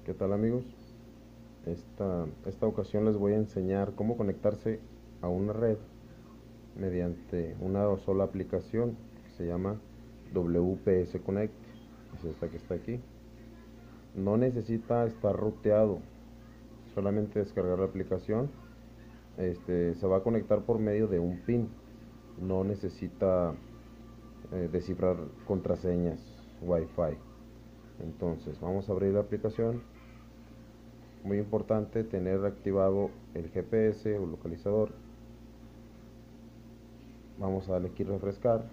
¿Qué tal, amigos? Esta ocasión les voy a enseñar cómo conectarse a una red mediante una sola aplicación que se llama WPS Connect. Es esta que está aquí. No necesita estar ruteado, solamente descargar la aplicación. Se va a conectar por medio de un PIN. No necesita descifrar contraseñas Wi-Fi. Entonces vamos a abrir la aplicación. Muy importante tener activado el GPS o localizador. Vamos a darle aquí refrescar.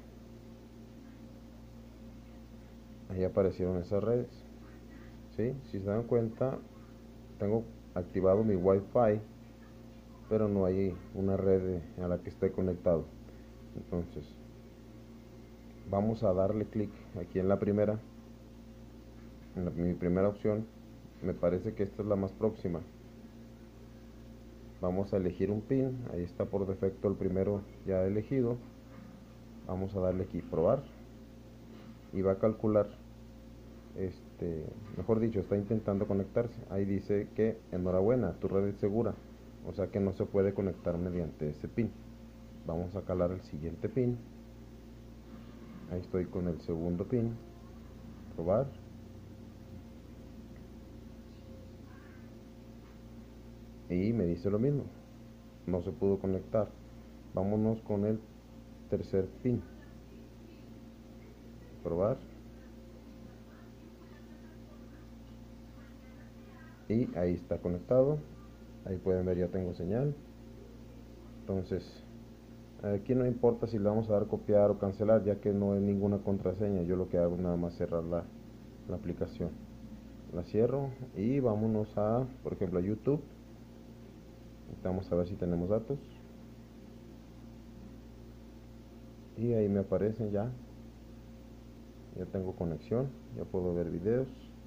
Ahí aparecieron esas redes. ¿Sí? Si se dan cuenta, tengo activado mi Wi-Fi, pero no hay una red a la que esté conectado. Entonces vamos a darle clic aquí en la primera, mi primera opción. Me parece que esta es la más próxima. Vamos a elegir un pin. Ahí está por defecto el primero ya elegido. Vamos a darle aquí probar y va a calcular, mejor dicho, está intentando conectarse. Ahí dice que enhorabuena, tu red es segura, o sea que no se puede conectar mediante ese pin. Vamos a calar el siguiente pin. Ahí estoy con el segundo pin, probar, y me dice lo mismo, no se pudo conectar. Vámonos con el tercer pin, probar, y ahí está conectado. Ahí pueden ver, ya tengo señal. Entonces aquí no importa si le vamos a dar copiar o cancelar, ya que no hay ninguna contraseña. Yo lo que hago es nada más cerrar la aplicación. La cierro y vámonos a, por ejemplo, a YouTube. Vamos a ver si tenemos datos. Y ahí me aparecen ya. Ya tengo conexión, ya puedo ver videos.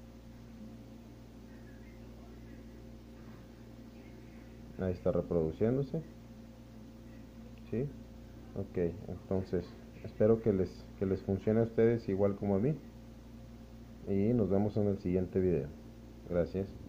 Ahí está reproduciéndose. ¿Sí? Ok, entonces espero que les funcione a ustedes igual como a mí. Y nos vemos en el siguiente video. Gracias.